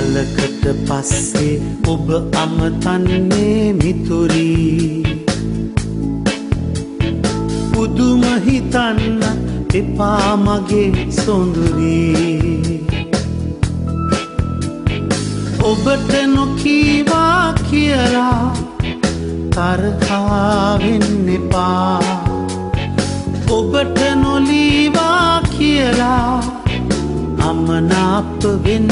කලකට පස්සේ ඔබ අමතන්නේ මිතුරී පුදුම හිතන්න එපා මගේ සොඳුරී ඔබට නොකීවා කියලා තරහා වෙන්න එපා ඔබට නොලීවා කියලා අමනාප වෙන්න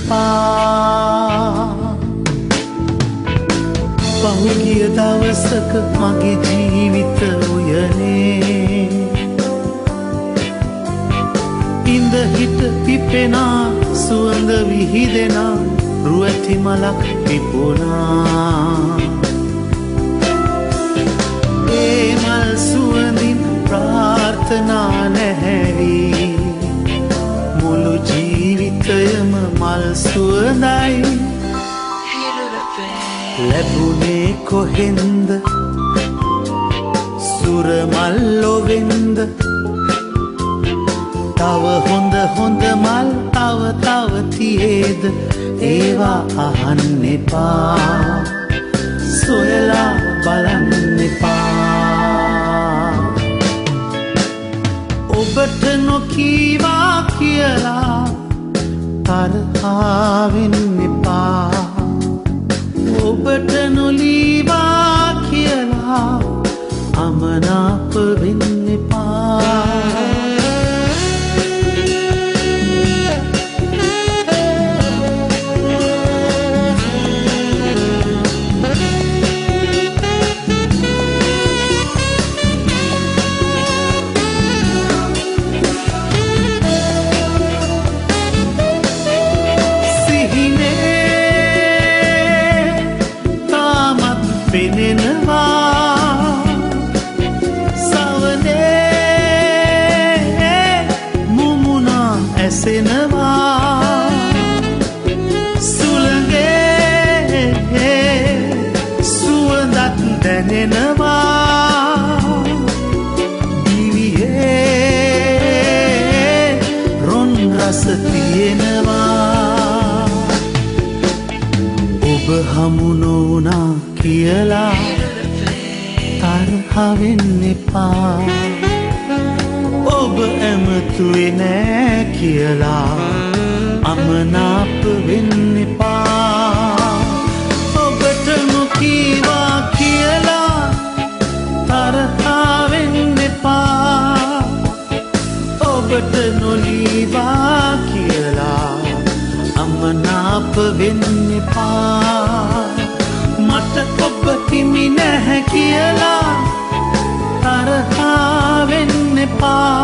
එපා පහුගිය දවසක මගේ ජීවිත උයනේ ඉඳ හිට පිපෙනා සුවඳ විහිදෙනා රුවැටි මලක් පිපුණා ඒ මල් සුවඳින් ප්‍රාර්ථනා නැහැවී මුළු ජීවිතයම මල් සුවඳයි ලැබුණේ කොහෙන්ද සුරමල් ලොවෙන්ද තව හොඳ හොඳ මල් තව තියේද ඒවා අහන්න එපා සොයලා බලන්න එපා ඔබට නොකීවා කියලා තරහා වෙන්න එපා ඔබට නොලීවා කියලා අමනාප වෙන්න එපා ඔබ හමු නොවුනා කියලා තරහ වෙන්න එපා ඔබ ඇමතුවේ නෑ කියලා අමනාප වෙන්න එපා ඔබට නොකීවා කියලා තරහ වෙන්න එපා ඔබට නොලීවා කියලා අමනාප වෙන්න එපා මට ඔබ හිමි නැහැ කියලා තරහා වෙන්න එපා